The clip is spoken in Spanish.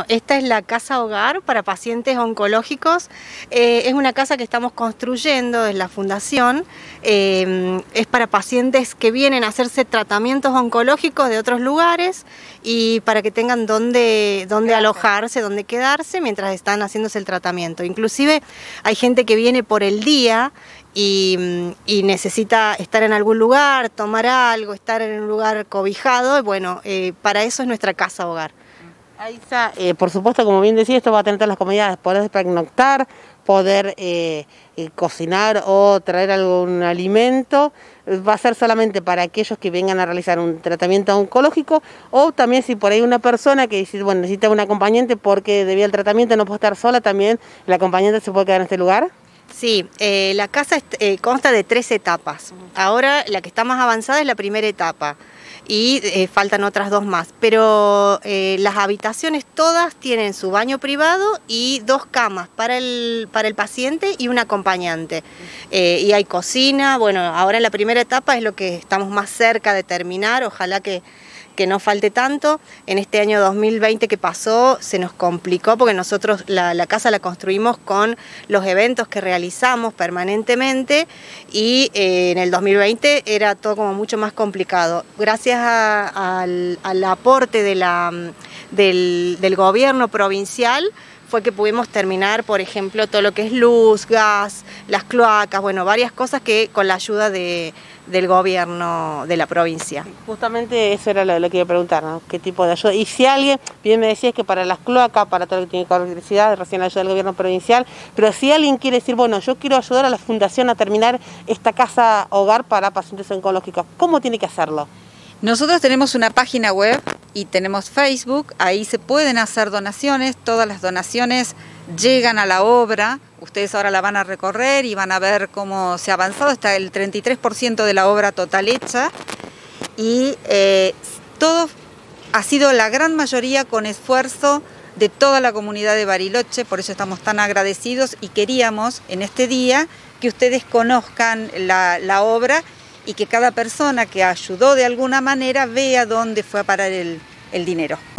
esta es la casa hogar para pacientes oncológicos. Es una casa que estamos construyendo desde la fundación. Es para pacientes que vienen a hacerse tratamientos oncológicos de otros lugares y para que tengan dónde alojarse, dónde quedarse mientras están haciéndose el tratamiento. Inclusive hay gente que viene por el día y necesita estar en algún lugar, tomar algo, estar en un lugar cobijado. Y bueno, para eso es nuestra casa hogar. Ahí está, por supuesto, como bien decía, esto va a tener todas las comodidades, poder pernoctar, poder cocinar o traer algún alimento. Va a ser solamente para aquellos que vengan a realizar un tratamiento oncológico, o también si por ahí una persona que dice, bueno, necesita un acompañante porque debido al tratamiento no puede estar sola, también el acompañante se puede quedar en este lugar. Sí, la casa consta de 3 etapas. Ahora la que está más avanzada es la primera etapa y faltan otras 2 más. Pero las habitaciones todas tienen su baño privado y 2 camas para el paciente y un acompañante. Y hay cocina. Bueno, ahora en la primera etapa es lo que estamos más cerca de terminar. Ojalá que no falte tanto. En este año 2020 que pasó se nos complicó porque nosotros la casa la construimos con los eventos que realizamos permanentemente y en el 2020 era todo como mucho más complicado. Gracias al aporte del gobierno provincial fue que pudimos terminar, por ejemplo, todo lo que es luz, gas, las cloacas, bueno, varias cosas que con la ayuda del gobierno de la provincia. Justamente eso era lo que iba a preguntar, ¿no? ¿Qué tipo de ayuda? Y si alguien, bien me decías que para las cloacas, para todo lo que tiene que ver con electricidad, recién la ayuda del gobierno provincial, pero si alguien quiere decir, bueno, yo quiero ayudar a la fundación a terminar esta casa hogar para pacientes oncológicos, ¿cómo tiene que hacerlo? Nosotros tenemos una página web y tenemos Facebook, ahí se pueden hacer donaciones, todas las donaciones llegan a la obra, ustedes ahora la van a recorrer y van a ver cómo se ha avanzado, está el 33% de la obra total hecha y todo ha sido la gran mayoría con esfuerzo de toda la comunidad de Bariloche, por eso estamos tan agradecidos y queríamos en este día que ustedes conozcan la obra y que cada persona que ayudó de alguna manera vea dónde fue a parar el dinero.